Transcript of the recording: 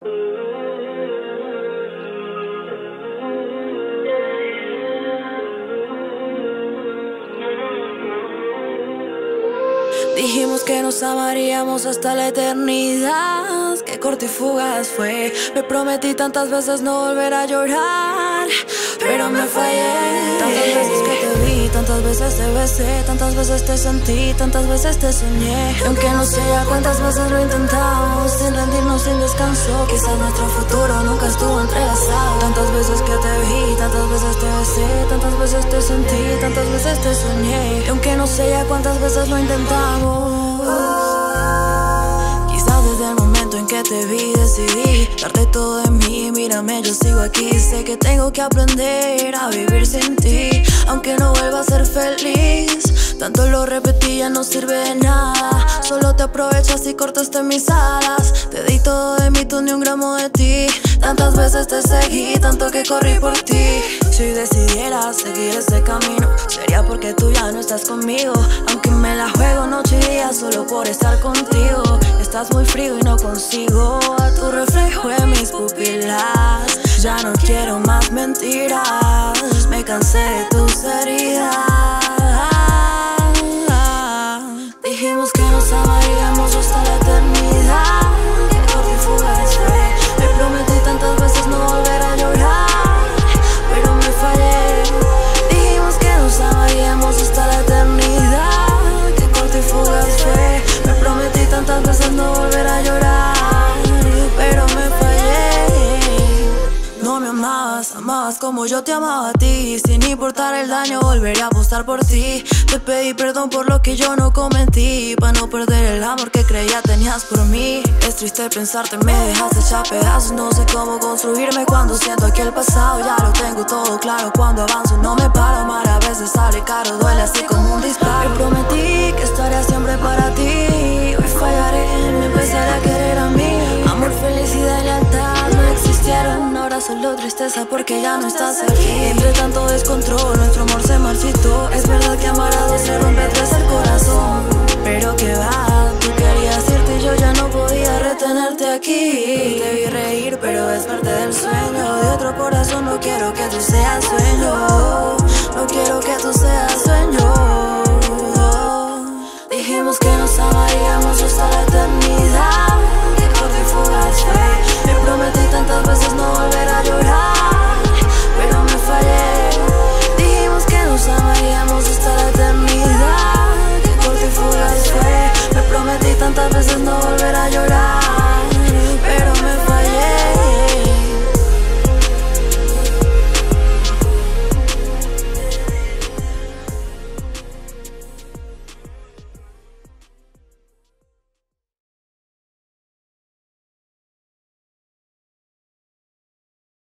Dijimos que nos amaríamos hasta la eternidad. Qué corto y fugaz fue. Me prometí tantas veces no volver a llorar, pero me fallé. Tantas veces que te vi, tantas veces te besé, tantas veces te sentí, tantas veces te soñé. Y aunque no sé ya cuántas veces lo intentamos, sin rendirnos, sin descanso, quizás nuestro futuro nunca estuvo entrelazado. Tantas veces que te vi, tantas veces te besé, tantas veces te sentí, tantas veces te soñé. Y aunque no sé ya cuántas veces lo intentamos, quizás desde el momento en que te vi decidí darte todo de mí. Mírame, yo sigo aquí. Sé que tengo que aprender a vivir sin ti, aunque no vuelva a ser feliz. Tanto lo repetí, ya no sirve de nada. Solo te aprovechas y cortaste mis alas. Te di todo de mí, tú ni un gramo de ti. Tantas veces te seguí, tanto que corrí por ti. Si decidiera seguir ese camino, sería porque tú ya no estás conmigo. Aunque me la juego noche y día solo por estar contigo. Estás muy frío y no consigo a tu reflejo en mis pupilas. Ya no quiero más mentiras, me cansé de tus heridas. Dijimos que nos amaríamos hasta la eternidad. Qué corto y fugaz fue. Me prometí tantas veces no volver a llorar, pero me fallé. Dijimos que nos amaríamos hasta la eternidad. Qué corto y fugaz fue. Me prometí tantas veces no volver a llorar, pero me fallé. No me amabas, amabas como yo te amaba a ti. Sin importar el daño, volvería a apostar por ti. Te pedí perdón por lo que yo no cometí, para no perder el amor que creía tenías por mí. Es triste pensarte, me dejaste hecha pedazos. No sé cómo construirme cuando siento que el pasado ya lo tengo todo claro. Cuando avanzo no me paro, amar a veces sale caro, duele así como un disparo. Me prometí que estaría siempre para ti. Hoy fallaré, me empezaré a querer a mí. Amor, felicidad y lealtad no existieron. Ahora solo tristeza porque ya no estás aquí. Entre tanto descontrol, nuestro amor se marchitó. Es verdad que amar a dos se rompe tres el corazón, pero que va, tú querías irte y yo ya no podía retenerte aquí. Te vi reír, pero es parte del sueño de otro corazón. No quiero que tú seas sueño, no quiero que tú seas sueño. Dijimos que nos amaríamos hasta la